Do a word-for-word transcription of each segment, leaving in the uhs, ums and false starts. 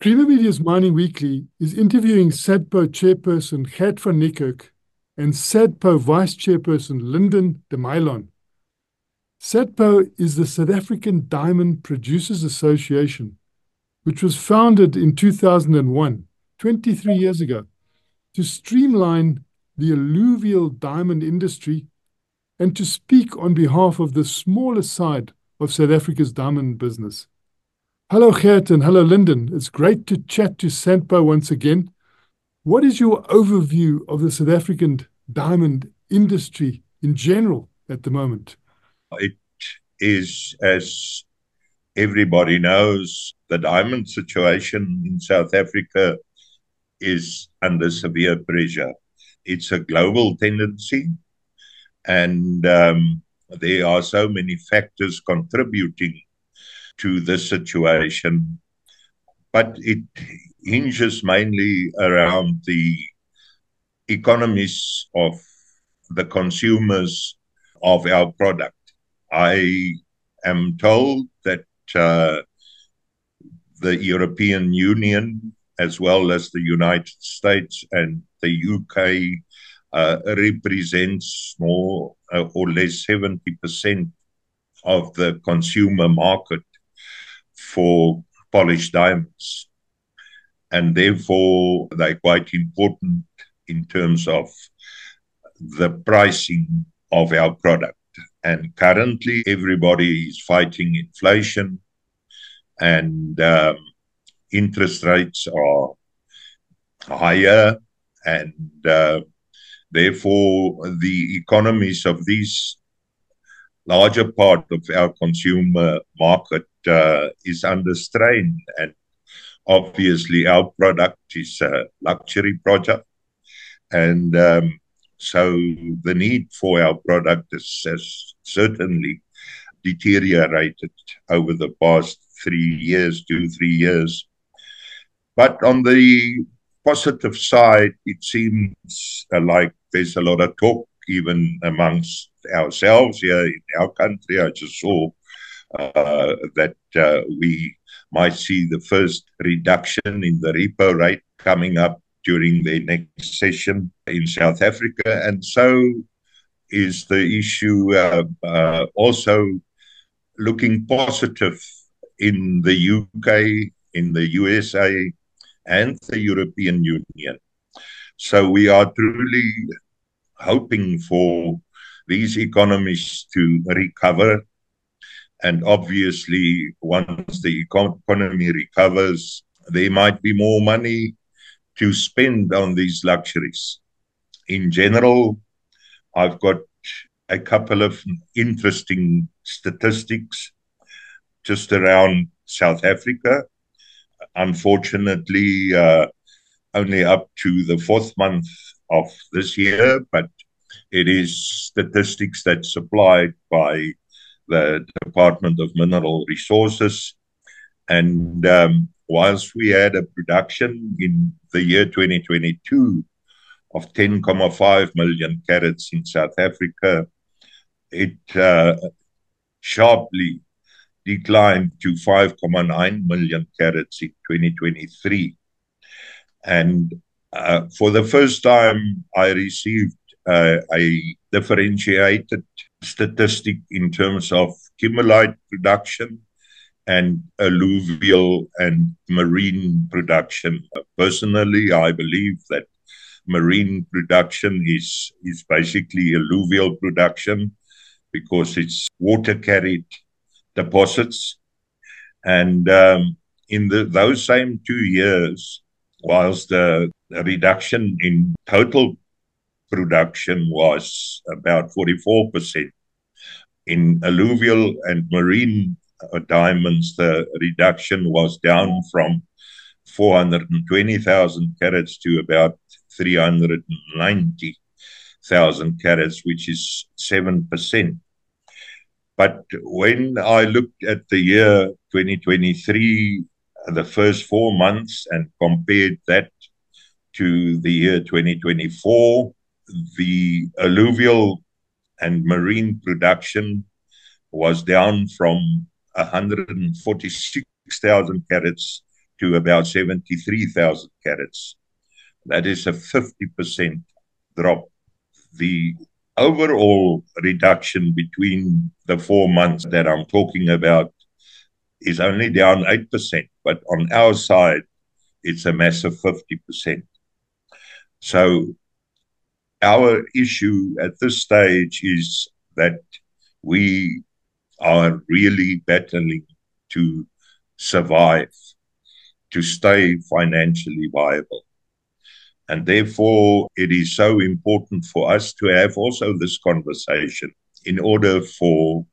Creamer Media's Mining Weekly is interviewing Sadpo chairperson Gert van Niekerk and Sadpo vice-chairperson Lyndon de Meillon. Sadpo is the South African Diamond Producers Association, which was founded in two thousand one, twenty-three years ago, to streamline the alluvial diamond industry and to speak on behalf of the smaller side of South Africa's diamond business. Hello, Gert, and hello, Lyndon. It's great to chat to Sadpo once again. What is your overview of the South African diamond industry in general at the moment? It is, as everybody knows, the diamond situation in South Africa is under severe pressure. It's a global tendency, and um, there are so many factors contributing to this situation, but it hinges mainly around the economies of the consumers of our product. I am told that uh, the European Union, as well as the United States and the U K, uh, represents more uh, or less seventy percent of the consumer market for polished diamonds. And therefore, they're quite important in terms of the pricing of our product. And currently, everybody is fighting inflation, and um, interest rates are higher, and uh, therefore, the economies of these larger part of our consumer market uh, is under strain. And obviously, our product is a luxury product, and um, so the need for our product is, has certainly deteriorated over the past three years, two, three years. But on the positive side, it seems like there's a lot of talk even amongst ourselves here in our country. I just saw uh, that uh, we might see the first reduction in the repo rate coming up during the next session in South Africa. And so is the issue uh, uh, also looking positive in the U K, in the U S A, and the European Union. So we are truly hoping for these economies to recover. And obviously, once the economy recovers, there might be more money to spend on these luxuries. In general, I've got a couple of interesting statistics just around South Africa. Unfortunately, uh, only up to the fourth month of this year, but it is statistics that's supplied by the Department of Mineral Resources. And um, whilst we had a production in the year twenty twenty-two of ten point five million carats in South Africa, it uh, sharply declined to five point nine million carats in twenty twenty-three. And uh, for the first time, I received uh, a differentiated statistic in terms of kimberlite production and alluvial and marine production. Personally, I believe that marine production is, is basically alluvial production because it's water-carried deposits. And um, in the, those same two years, whilst the, the reduction in total production was about forty-four percent, in alluvial and marine uh, diamonds, the reduction was down from four hundred twenty thousand carats to about three hundred ninety thousand carats, which is seven percent. But when I looked at the year twenty twenty-three, the first four months, and compared that to the year twenty twenty-four, the alluvial and marine production was down from one hundred forty-six thousand carats to to about seventy-three thousand carats. That is a fifty percent drop. The overall reduction between the four months that I'm talking about is only down eight percent, but on our side, it's a massive fifty percent. So our issue at this stage is that we are really battling to survive, to stay financially viable. And therefore, it is so important for us to have also this conversation in order for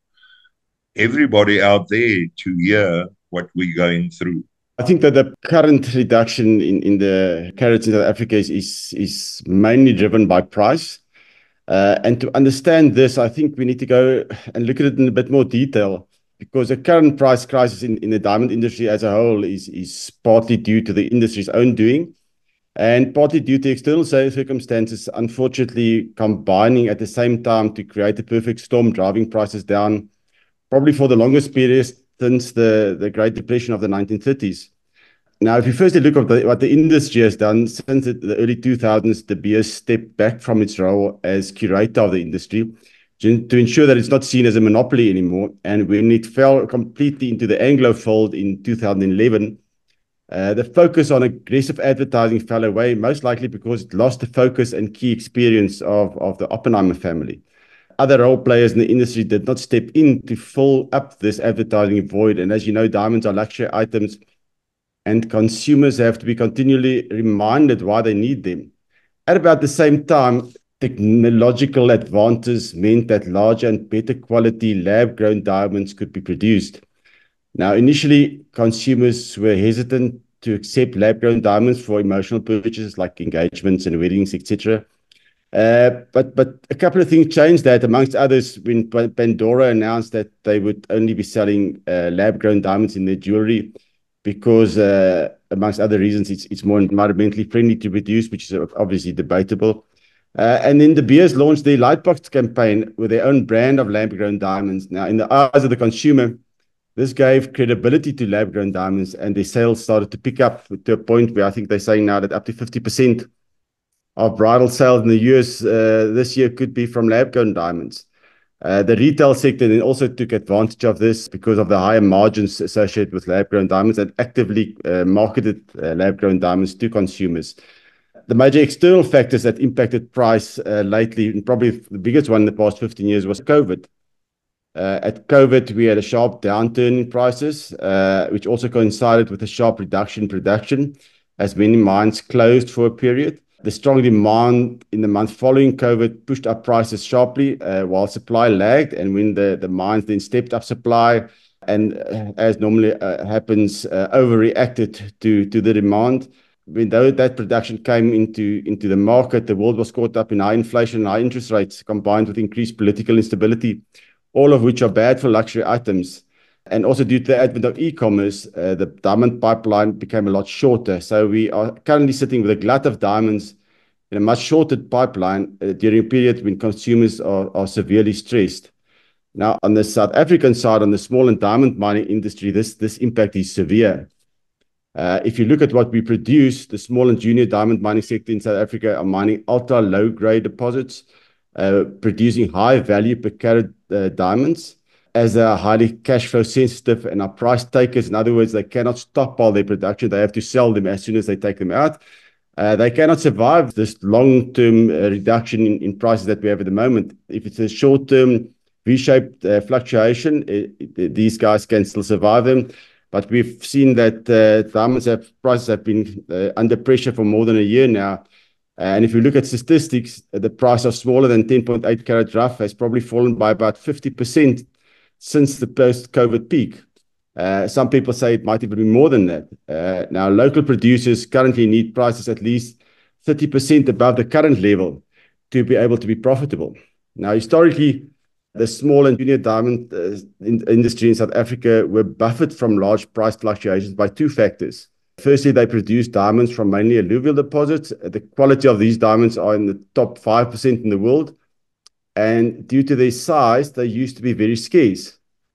everybody out there to hear what we're going through. I think that the current reduction in, in the carrots in South Africa is, is, is mainly driven by price. Uh, and to understand this, I think we need to go and look at it in a bit more detail, because the current price crisis in, in the diamond industry as a whole is, is partly due to the industry's own doing, and partly due to external circumstances, unfortunately combining at the same time to create a perfect storm, driving prices down probably for the longest period since the, the Great Depression of the nineteen thirties. Now, if you firstly look at the, what the industry has done since the, the early two thousands, De Beers stepped back from its role as curator of the industry to, to ensure that it's not seen as a monopoly anymore. And when it fell completely into the Anglo fold in two thousand eleven, uh, the focus on aggressive advertising fell away, most likely because it lost the focus and key experience of, of the Oppenheimer family. Other role players in the industry did not step in to fill up this advertising void. And as you know, diamonds are luxury items, and consumers have to be continually reminded why they need them. At about the same time, technological advances meant that larger and better quality lab-grown diamonds could be produced. Now, initially, consumers were hesitant to accept lab-grown diamonds for emotional purchases like engagements and weddings, et cetera. Uh, but but a couple of things changed that, amongst others, when Pandora announced that they would only be selling uh, lab-grown diamonds in their jewelry, because uh, amongst other reasons, it's, it's more environmentally friendly to produce, which is obviously debatable. Uh, and then De Beers launched their Lightbox campaign with their own brand of lab-grown diamonds. Now, in the eyes of the consumer, this gave credibility to lab-grown diamonds, and their sales started to pick up to a point where I think they're saying now that up to fifty percent of bridal sales in the U S uh, this year could be from lab-grown diamonds. Uh, the retail sector then also took advantage of this because of the higher margins associated with lab-grown diamonds, and actively uh, marketed uh, lab-grown diamonds to consumers. The major external factors that impacted price uh, lately, and probably the biggest one in the past fifteen years, was COVID. Uh, at COVID, we had a sharp downturn in prices, uh, which also coincided with a sharp reduction in production, as many mines closed for a period. The strong demand in the month following COVID pushed up prices sharply, uh, while supply lagged. And when the, the mines then stepped up supply, and uh, as normally uh, happens, uh, overreacted to, to the demand. When that production came into, into the market, the world was caught up in high inflation and high interest rates, combined with increased political instability, all of which are bad for luxury items. And also due to the advent of e-commerce, uh, the diamond pipeline became a lot shorter. So we are currently sitting with a glut of diamonds in a much shorter pipeline uh, during a period when consumers are, are severely stressed. Now, on the South African side, on the small and diamond mining industry, this, this impact is severe. Uh, if you look at what we produce, the small and junior diamond mining sector in South Africa are mining ultra low-grade deposits, uh, producing high-value per carat uh, diamonds, as they are highly cash flow sensitive and are price takers. In other words, they cannot stockpile their production. They have to sell them as soon as they take them out. Uh, they cannot survive this long-term uh, reduction in, in prices that we have at the moment. If it's a short-term V-shaped uh, fluctuation, it, it, these guys can still survive them. But we've seen that uh, diamonds have, prices have been uh, under pressure for more than a year now. And if you look at statistics, the price of smaller than ten point eight carat rough has probably fallen by about fifty percent since the post-COVID peak. Uh, some people say it might even be more than that. Uh, now, local producers currently need prices at least thirty percent above the current level to be able to be profitable. Now, historically, the small and junior diamond uh, in industry in South Africa were buffered from large price fluctuations by two factors. Firstly, they produce diamonds from mainly alluvial deposits. The quality of these diamonds are in the top five percent in the world. And due to their size, they used to be very scarce.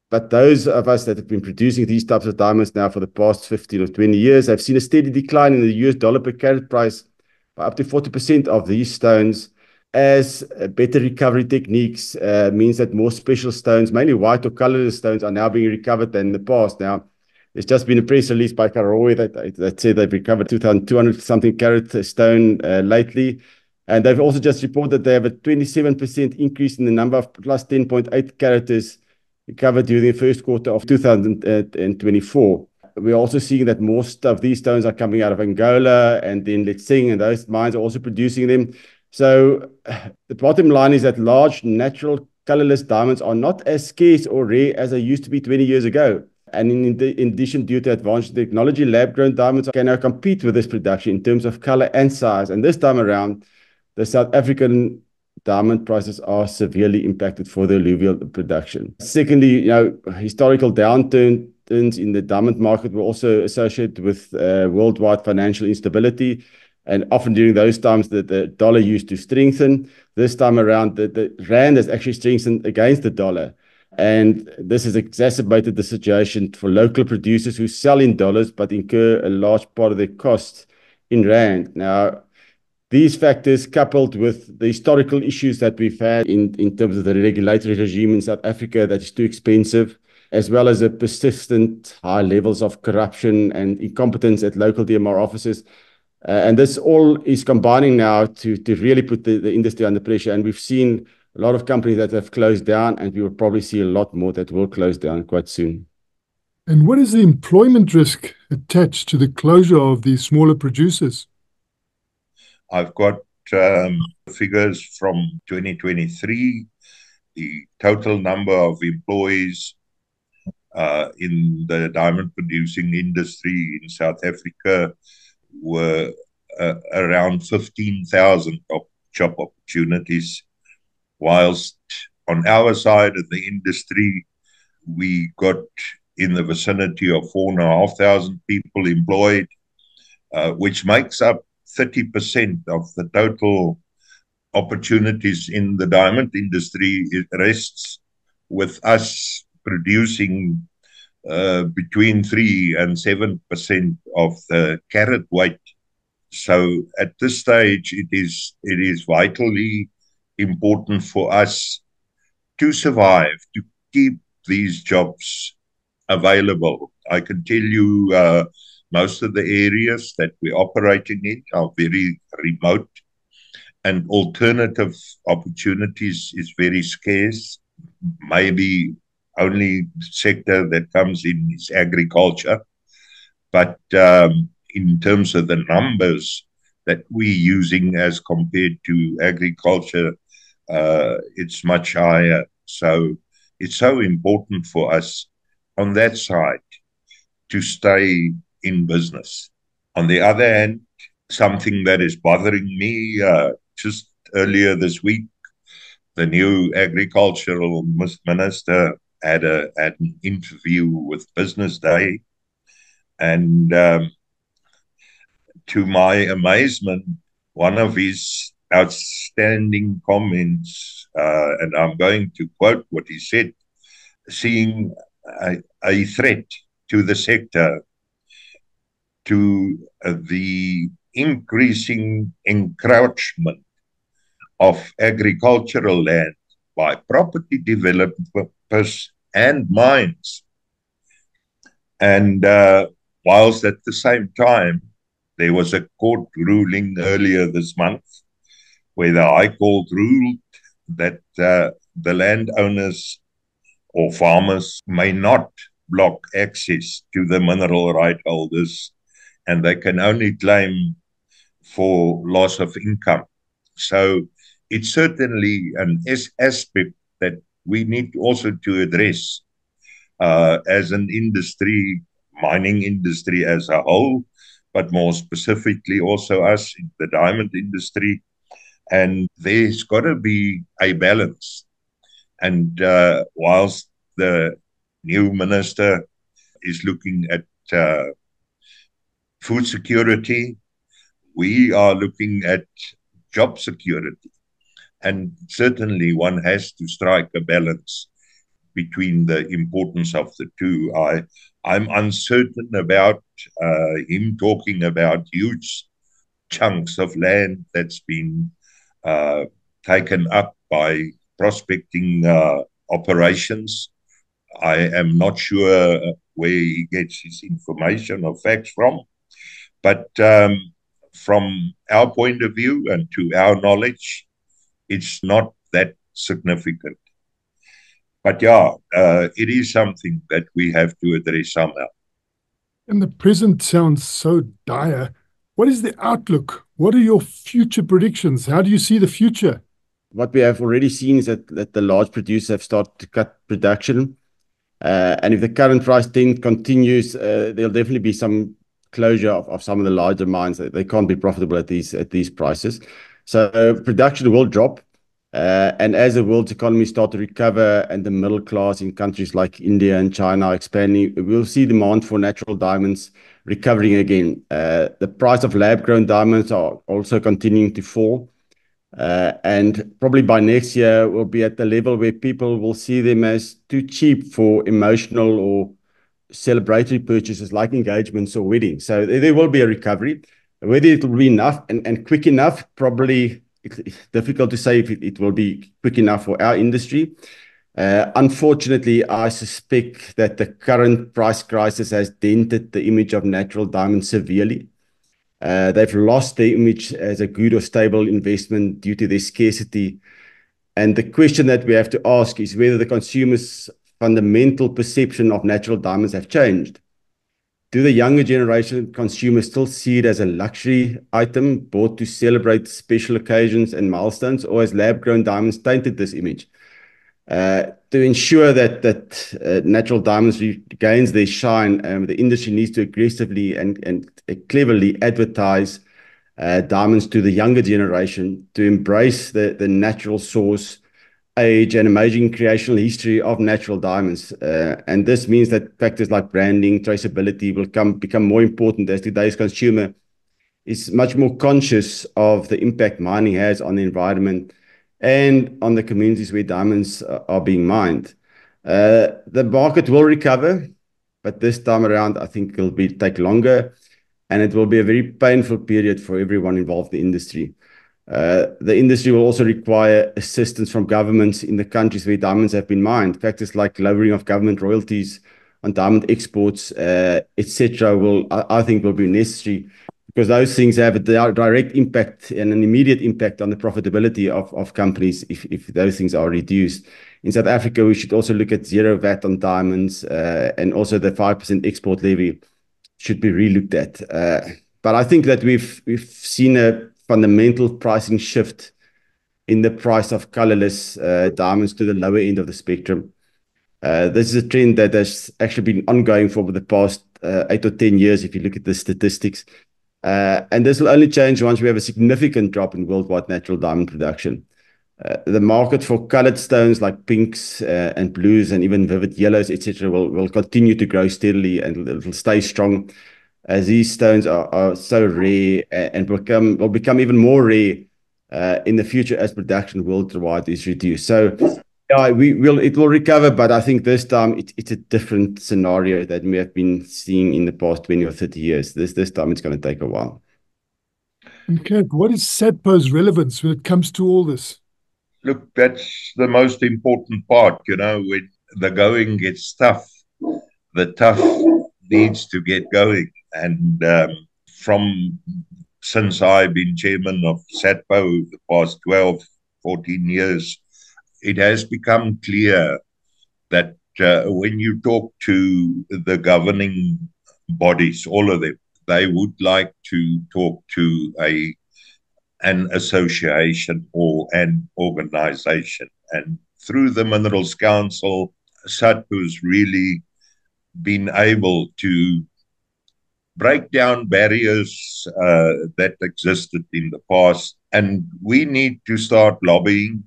But those of us that have been producing these types of diamonds now for the past fifteen or twenty years have seen a steady decline in the U S dollar per carat price by up to forty percent of these stones, as better recovery techniques uh, means that more special stones, mainly white or colorless stones, are now being recovered than in the past. Now, there's just been a press release by Karowe that, that said they've recovered two thousand two hundred something carat stone uh, lately. And they've also just reported that they have a twenty-seven percent increase in the number of plus ten point eight carats recovered during the first quarter of two thousand twenty-four. We're also seeing that most of these stones are coming out of Angola and then Letseng, and those mines are also producing them. So the bottom line is that large natural colorless diamonds are not as scarce or rare as they used to be twenty years ago. And in, in addition, due to advanced technology, lab-grown diamonds can now compete with this production in terms of color and size. And this time around, the South African diamond prices are severely impacted for the alluvial production. Secondly, you know, historical downturns in the diamond market were also associated with uh, worldwide financial instability. And often during those times, the, the dollar used to strengthen. This time around, the, the rand has actually strengthened against the dollar. And this has exacerbated the situation for local producers who sell in dollars but incur a large part of their costs in rand. Now, these factors, coupled with the historical issues that we've had in, in terms of the regulatory regime in South Africa that is too expensive, as well as the persistent high levels of corruption and incompetence at local D M R offices. Uh, and this all is combining now to, to really put the, the industry under pressure. And we've seen a lot of companies that have closed down, and we will probably see a lot more that will close down quite soon. And what is the employment risk attached to the closure of these smaller producers? I've got um, figures from twenty twenty-three. The total number of employees uh, in the diamond producing industry in South Africa were uh, around fifteen thousand job opportunities, whilst on our side of the industry, we got in the vicinity of four and a half thousand people employed, uh, which makes up thirty percent of the total opportunities in the diamond industry. It rests with us producing uh, between three and seven percent of the carat weight. So at this stage, it is it is vitally important for us to survive, to keep these jobs available. I can tell you uh, most of the areas that we're operating in are very remote, and alternative opportunities is very scarce. Maybe only sector that comes in is agriculture. But um, in terms of the numbers that we're using as compared to agriculture, uh, it's much higher. So it's so important for us on that side to stay in business. On the other hand, something that is bothering me, uh, just earlier this week, the new agricultural minister had, a, had an interview with Business Day. And um, to my amazement, one of his outstanding comments, uh, and I'm going to quote what he said, seeing a, a threat to the sector, to uh, the increasing encroachment of agricultural land by property developers and mines. And uh, whilst at the same time, there was a court ruling earlier this month where the High Court ruled that uh, the landowners or farmers may not block access to the mineral right holders, and they can only claim for loss of income. So it's certainly an aspect that we need also to address uh, as an industry, mining industry as a whole, but more specifically also us in the diamond industry. And there's got to be a balance. And uh, whilst the new minister is looking at uh, food security, we are looking at job security. And certainly one has to strike a balance between the importance of the two. I, I'm uncertain about uh, him talking about huge chunks of land that's been uh, taken up by prospecting uh, operations. I am not sure where he gets his information or facts from, but um, from our point of view and to our knowledge, it's not that significant. But yeah, uh, it is something that we have to address somehow. And the present sounds so dire. What is the outlook? What are your future predictions? How do you see the future? What we have already seen is that, that the large producers have started to cut production. Uh, and if the current price trend continues, uh, there'll definitely be some closure of, of some of the larger mines. They can't be profitable at these at these prices. So uh, production will drop. Uh, and as the world's economy start to recover and the middle class in countries like India and China expanding, we'll see demand for natural diamonds recovering again. Uh, the price of lab-grown diamonds are also continuing to fall. Uh, and probably by next year, we'll be at the level where people will see them as too cheap for emotional or celebratory purchases like engagements or weddings. So there will be a recovery. Whether it will be enough and, and quick enough, probably it's difficult to say if it, it will be quick enough for our industry. Uh, unfortunately, I suspect that the current price crisis has dented the image of natural diamonds severely. Uh, they've lost their image as a good or stable investment due to their scarcity. And the question that we have to ask is whether the consumer's fundamental perception of natural diamonds have changed. Do the younger generation consumers still see it as a luxury item bought to celebrate special occasions and milestones, or has lab-grown diamonds tainted this image? Uh, to ensure that that uh, natural diamonds regains their shine, um, the industry needs to aggressively and, and cleverly advertise uh, diamonds to the younger generation to embrace the, the natural source, age, and amazing creational history of natural diamonds. Uh, and this means that factors like branding, traceability will come become more important as today's consumer is much more conscious of the impact mining has on the environment and on the communities where diamonds are being mined. Uh, the market will recover, but this time around, I think it'll be take longer, and it will be a very painful period for everyone involved in the industry. Uh, the industry will also require assistance from governments in the countries where diamonds have been mined. Factors like lowering of government royalties on diamond exports, uh, et cetera, will I, I think will be necessary, because those things have a direct impact and an immediate impact on the profitability of, of companies if, if those things are reduced. In South Africa, we should also look at zero V A T on diamonds, uh, and also the five percent export levy should be relooked at. Uh, but I think that we've, we've seen a fundamental pricing shift in the price of colorless uh, diamonds to the lower end of the spectrum. Uh, this is a trend that has actually been ongoing for the past uh, eight or ten years, if you look at the statistics. Uh, and this will only change once we have a significant drop in worldwide natural diamond production. Uh, the market for colored stones like pinks uh, and blues and even vivid yellows, et cetera, will, will continue to grow steadily, and it will stay strong as these stones are, are so rare and become will become even more rare uh, in the future as production worldwide is reduced. So yeah, we will it will recover, but I think this time it, it's a different scenario than we have been seeing in the past twenty or thirty years. This this time it's going to take a while. Okay, what is Sadpo's relevance when it comes to all this? Look, that's the most important part, you know, when the going gets tough, the tough needs to get going. And um, from since I've been chairman of Sadpo the past twelve, fourteen years, it has become clear that uh, when you talk to the governing bodies, all of them, they would like to talk to a an association or an organization. And through the Minerals Council, Sadpo's really been able to break down barriers uh, that existed in the past. And we need to start lobbying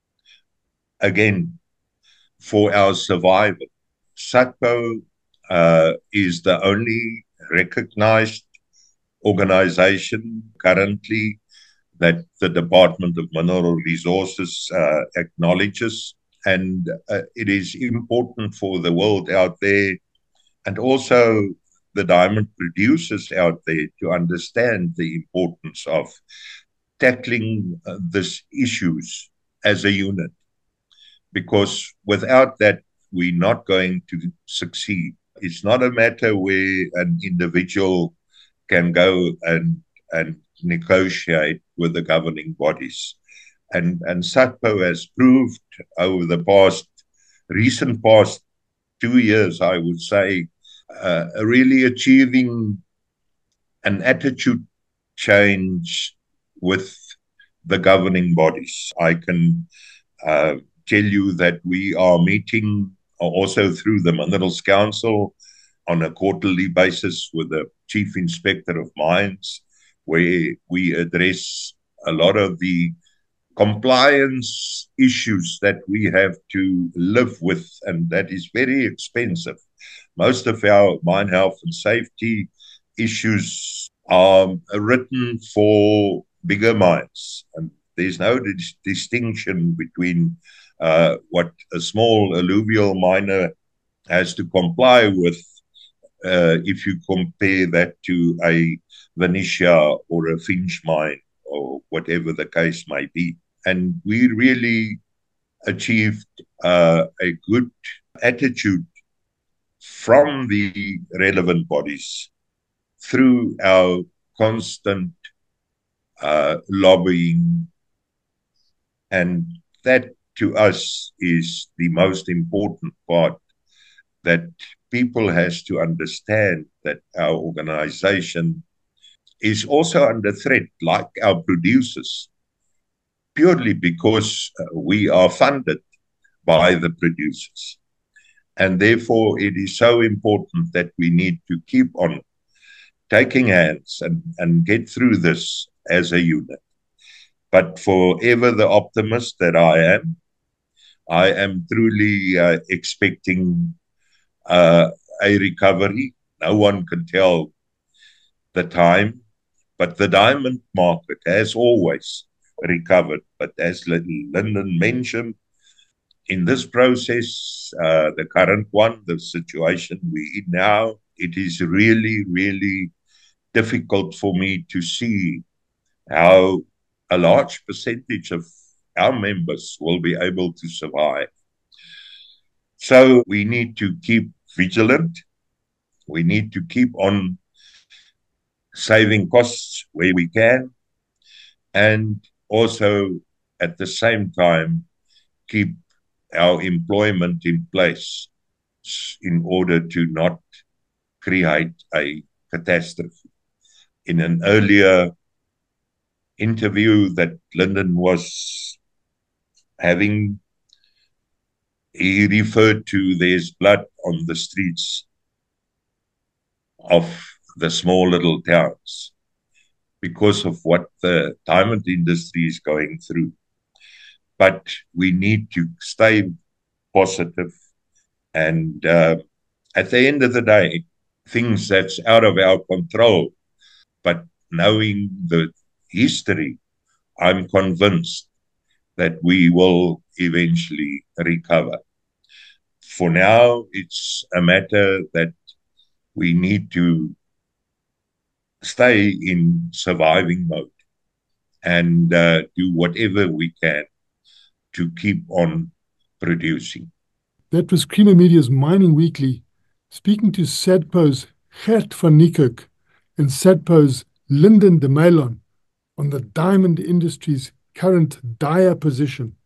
again for our survival. Sadpo uh, is the only recognized organization currently that the Department of Mineral Resources uh, acknowledges And uh, it is important for the world out there, and also the diamond producers out there, to understand the importance of tackling uh, these issues as a unit. Because without that, we're not going to succeed. It's not a matter where an individual can go and, and negotiate with the governing bodies. And, and Sadpo has proved over the past, recent past two years, I would say, uh, really achieving an attitude change with the governing bodies. I can uh, tell you that we are meeting also through the Minerals Council on a quarterly basis with the Chief Inspector of Mines, where we address a lot of the compliance issues that we have to live with, and that is very expensive. Most of our mine health and safety issues are written for bigger mines, and there's no dis distinction between uh, what a small alluvial miner has to comply with uh, if you compare that to a Venetia or a Finch mine or whatever the case may be. And we really achieved uh, a good attitude from the relevant bodies through our constant uh, lobbying. And that to us is the most important part, that people has to understand that our organization is also under threat, like our producers, purely because uh, we are funded by the producers. And therefore, it is so important that we need to keep on taking hands and, and get through this as a unit. But forever the optimist that I am, I am truly uh, expecting uh, a recovery. No one can tell the time, but the diamond market has always recovered. But as Lyndon mentioned, in this process, uh, the current one, the situation we're in now, it is really, really difficult for me to see how a large percentage of our members will be able to survive. So we need to keep vigilant. We need to keep on saving costs where we can, and also at the same time keep our employment in place in order to not create a catastrophe. In an earlier interview that Lyndon was having, he referred to there's blood on the streets of the small little towns because of what the diamond industry is going through. But we need to stay positive. And uh, at the end of the day, things that's out of our control, but knowing the history, I'm convinced that we will eventually recover. For now, it's a matter that we need to stay in surviving mode and uh, do whatever we can to keep on producing. That was Creamer Media's Mining Weekly, speaking to Sadpo's Gert van Niekerk and Sadpo's Lyndon de Meillon on the diamond industry's current dire position.